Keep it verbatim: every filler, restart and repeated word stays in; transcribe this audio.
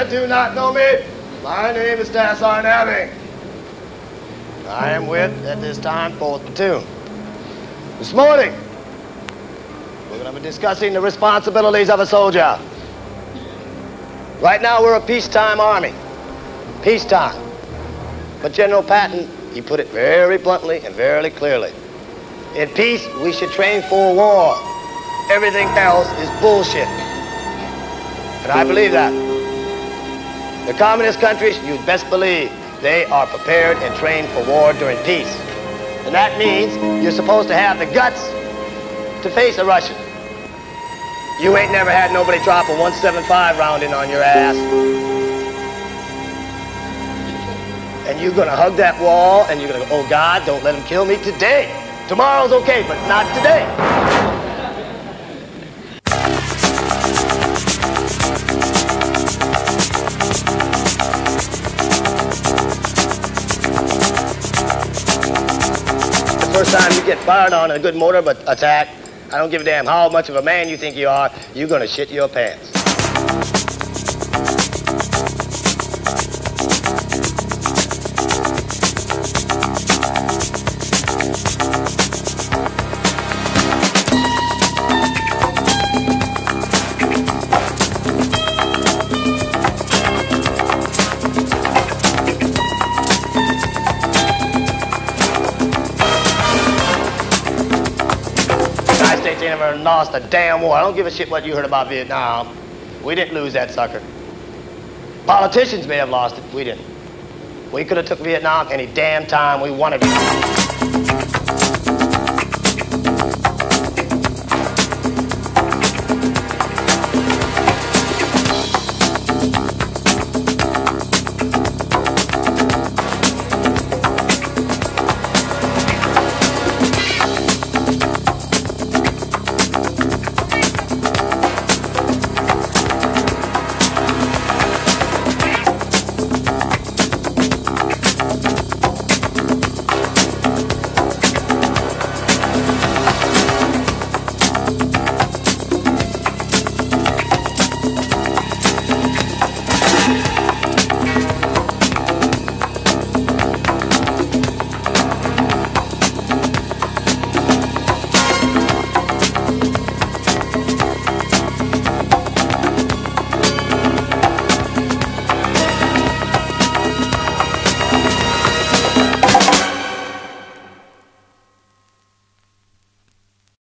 that do not know me, my name is Tassar Nabbing. I am with, at this time, fourth Platoon. This morning, we're going to be discussing the responsibilities of a soldier. Right now, we're a peacetime army. Peacetime. But General Patton, he put it very bluntly and very clearly. In peace, we should train for war. Everything else is bullshit. And I believe that. The communist countries, you'd best believe, they are prepared and trained for war during peace. And that means you're supposed to have the guts to face a Russian. You ain't never had nobody drop a one seventy-five round in on your ass. And you're gonna hug that wall and you're gonna go, oh God, don't let him kill me today. Tomorrow's okay, but not today. The first time you get fired on in a good mortar but attack, I don't give a damn how much of a man you think you are, you're gonna shit your pants. They never lost a damn war. I don't give a shit what you heard about Vietnam. We didn't lose that sucker. Politicians may have lost it. We didn't. We could have took Vietnam any damn time we wanted to.